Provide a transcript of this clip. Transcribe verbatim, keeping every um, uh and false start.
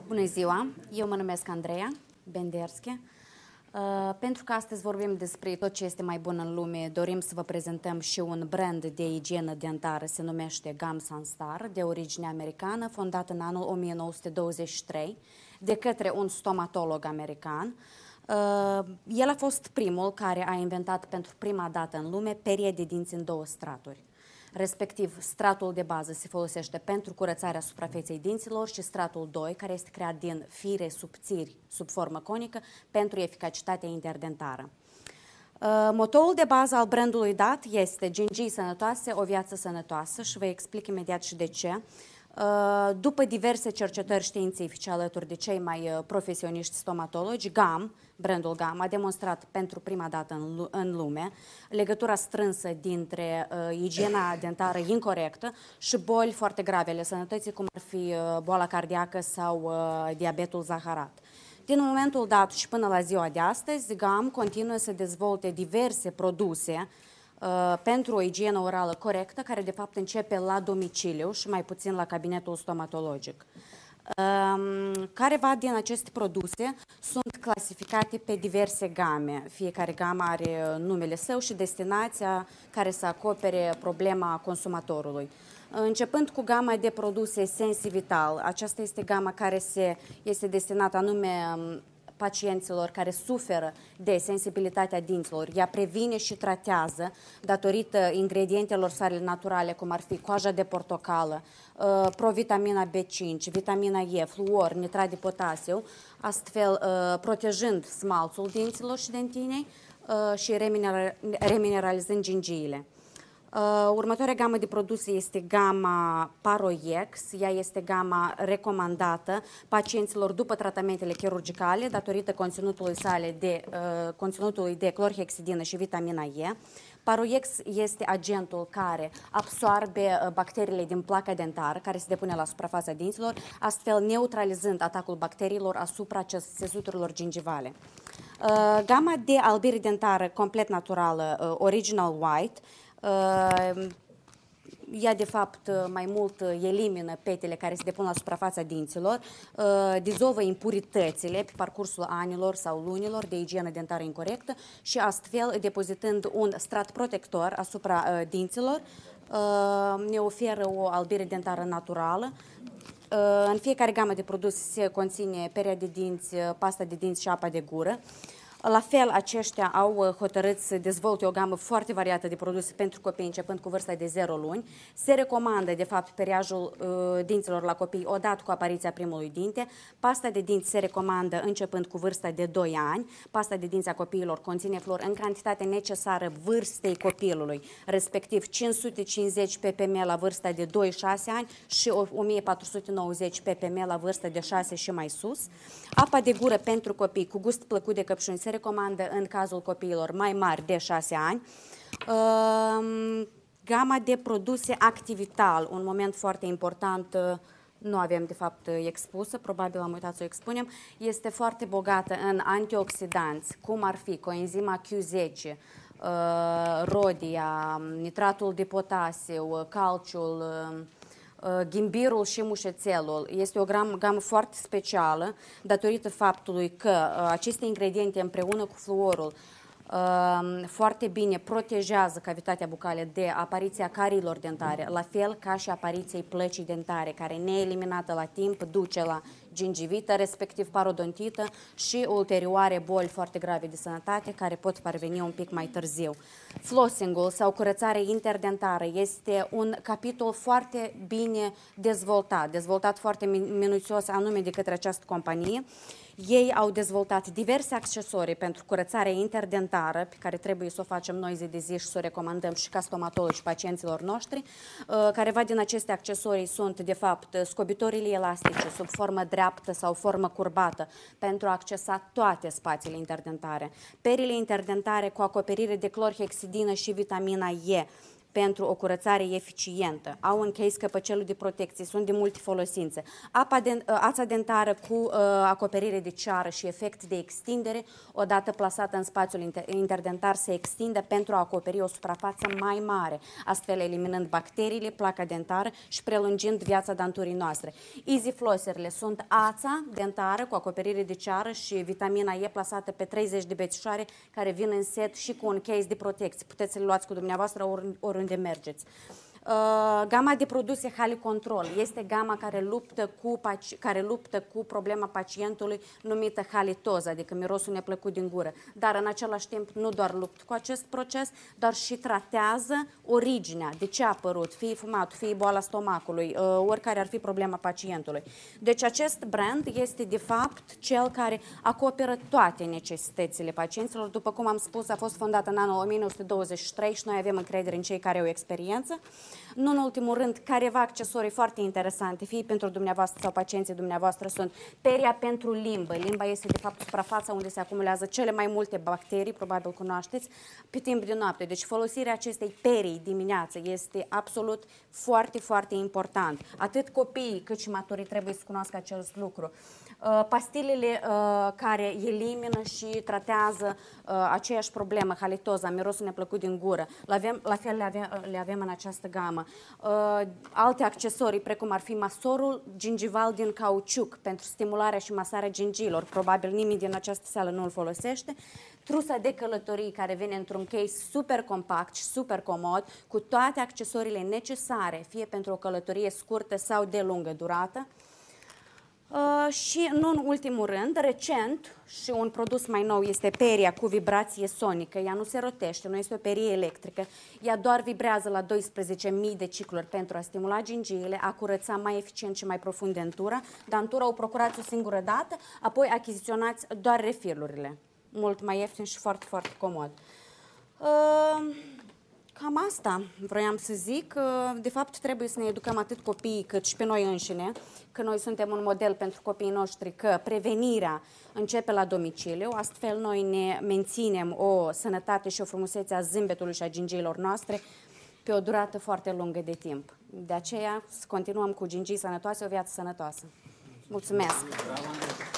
Bună ziua! Eu mă numesc Andreea Benderschi. Uh, pentru că astăzi vorbim despre tot ce este mai bun în lume, dorim să vă prezentăm și un brand de igienă dentară, se numește Gum Sunstar, de origine americană, fondat în anul o mie nouă sute douăzeci și trei de către un stomatolog american. Uh, el a fost primul care a inventat pentru prima dată în lume perie de dinți în două straturi. Respectiv, stratul de bază se folosește pentru curățarea suprafeței dinților și stratul doi, care este creat din fire subțiri sub formă conică, pentru eficacitatea interdentară. Motoul de bază al brandului dat este gingii sănătoase, o viață sănătoasă și vă explic imediat și de ce. După diverse cercetări științifice alături de cei mai profesioniști stomatologi, Gum, brandul Gum, a demonstrat pentru prima dată în, în lume legătura strânsă dintre uh, igiena dentară incorrectă și boli foarte grave ale sănătății, cum ar fi uh, boala cardiacă sau uh, diabetul zaharat. Din momentul dat și până la ziua de astăzi, Gum continuă să dezvolte diverse produse Uh, pentru o igienă orală corectă, care de fapt începe la domiciliu și mai puțin la cabinetul stomatologic. Uh, careva din aceste produse sunt clasificate pe diverse game. Fiecare gamă are numele său și destinația care să acopere problema consumatorului. Începând cu gama de produse Sensivital, aceasta este gama care se, este destinată anume pacienților care suferă de sensibilitatea dinților. Ea previne și tratează, datorită ingredientelor sale naturale, cum ar fi coaja de portocală, provitamina B cinci, vitamina E, fluor, nitrat de potasiu, astfel protejând smalțul dinților și dentinei și remineralizând gingiile. Uh, următoarea gamă de produse este gama ParoX. Ea este gama recomandată pacienților după tratamentele chirurgicale datorită conținutului sale de, uh, conținutului de clorhexidină și vitamina E. ParoX este agentul care absorbe bacteriile din placa dentară, care se depune la suprafața dinților, astfel neutralizând atacul bacteriilor asupra țesuturilor gingivale. Uh, gama de albire dentară complet naturală, uh, Original White, Uh, ea de fapt mai mult elimină petele care se depun la suprafața dinților, uh, dizolvă impuritățile pe parcursul anilor sau lunilor de igienă dentară incorrectă și astfel, depozitând un strat protector asupra uh, dinților, uh, ne oferă o albire dentară naturală. Uh, în fiecare gamă de produse se conține peria de dinți, pasta de dinți și apa de gură. La fel, aceștia au hotărât să dezvolte o gamă foarte variată de produse pentru copii, începând cu vârsta de zero luni. Se recomandă, de fapt, periajul uh, dinților la copii odată cu apariția primului dinte. Pasta de dinți se recomandă începând cu vârsta de doi ani. Pasta de dinți a copiilor conține flor în cantitate necesară vârstei copilului, respectiv cinci sute cincizeci ppm la vârsta de doi șase ani și o mie patru sute nouăzeci ppm la vârsta de șase și mai sus. Apa de gură pentru copii cu gust plăcut de căpșuni se recomandă în cazul copiilor mai mari de șase ani. Uh, gama de produse Activital, un moment foarte important, uh, nu avem de fapt expusă, probabil am uitat să o expunem, este foarte bogată în antioxidanți, cum ar fi coenzima Q zece, uh, rodia, nitratul de potasiu, calciul, uh, ghimbirul și mușețelul. Este o gamă foarte specială datorită faptului că aceste ingrediente împreună cu fluorul foarte bine protejează cavitatea bucală de apariția cariilor dentare, la fel ca și apariției plăcii dentare, care neeliminată la timp duce la gingivită, respectiv parodontită și ulterioare boli foarte grave de sănătate care pot parveni un pic mai târziu. Flossing-ul sau curățarea interdentară este un capitol foarte bine dezvoltat, dezvoltat foarte minuțios anume de către această companie. Ei au dezvoltat diverse accesorii pentru curățarea interdentară, pe care trebuie să o facem noi zi de zi și să o recomandăm și ca stomatologi pacienților noștri. Careva din aceste accesorii sunt, de fapt, scobitorile elastice sub formă dreaptă sau formă curbată pentru a accesa toate spațiile interdentare. Perile interdentare cu acoperire de clorhexidină și vitamina E, pentru o curățare eficientă. Au un case căpăcelul de protecție, sunt de multifolosință. Apa de, ața dentară cu uh, acoperire de ceară și efect de extindere, odată plasată în spațiul inter interdentar, se extinde pentru a acoperi o suprafață mai mare, astfel eliminând bacteriile, placa dentară și prelungind viața danturii noastre. Easy Flosserele sunt ața dentară cu acoperire de ceară și vitamina E plasată pe treizeci de bețișoare, care vin în set și cu un case de protecție. Puteți să le luați cu dumneavoastră ori, oriunde mergeți. Uh, gama de produse Hali Control este gama care luptă, cu, care luptă cu problema pacientului numită halitoză, adică mirosul neplăcut din gură. Dar în același timp nu doar luptă cu acest proces, dar și tratează originea, de ce a apărut, fie fumatul, fie boala stomacului, uh, oricare ar fi problema pacientului. Deci acest brand este de fapt cel care acoperă toate necesitățile pacienților. După cum am spus, a fost fondat în anul o mie nouă sute douăzeci și trei și noi avem încredere în cei care au experiență. Nu în ultimul rând, careva accesorii foarte interesante, fie pentru dumneavoastră sau pacienții dumneavoastră, sunt peria pentru limbă. Limba este de fapt suprafața unde se acumulează cele mai multe bacterii, probabil cunoașteți, pe timp de noapte. Deci folosirea acestei perii dimineață este absolut foarte, foarte important. Atât copiii cât și maturii trebuie să cunoască acest lucru. Uh, pastilele uh, care elimină și tratează uh, aceeași problemă, halitoza, mirosul neplăcut din gură. La, avem, la fel le avem, le avem în această gamă. Uh, alte accesorii, precum ar fi masorul gingival din cauciuc pentru stimularea și masarea gingilor. Probabil nimeni din această sală nu îl folosește. Trusa de călătorii care vine într-un case super compact și super comod, cu toate accesoriile necesare, fie pentru o călătorie scurtă sau de lungă durată. Uh, și nu în ultimul rând, recent, și un produs mai nou este peria cu vibrație sonică. Ea nu se rotește, nu este o perie electrică. Ea doar vibrează la doisprezece mii de cicluri pentru a stimula gingiile, a curăța mai eficient și mai profund dentura. Dantura o procurați o singură dată, apoi achiziționați doar refilurile. Mult mai ieftin și foarte, foarte comod. Uh, Cam asta vroiam să zic. De fapt, trebuie să ne educăm atât copiii cât și pe noi înșine, că noi suntem un model pentru copiii noștri, că prevenirea începe la domiciliu, astfel noi ne menținem o sănătate și o frumusețe a zâmbetului și a gingiilor noastre pe o durată foarte lungă de timp. De aceea, să continuăm cu gingii sănătoase, o viață sănătoasă. Mulțumesc!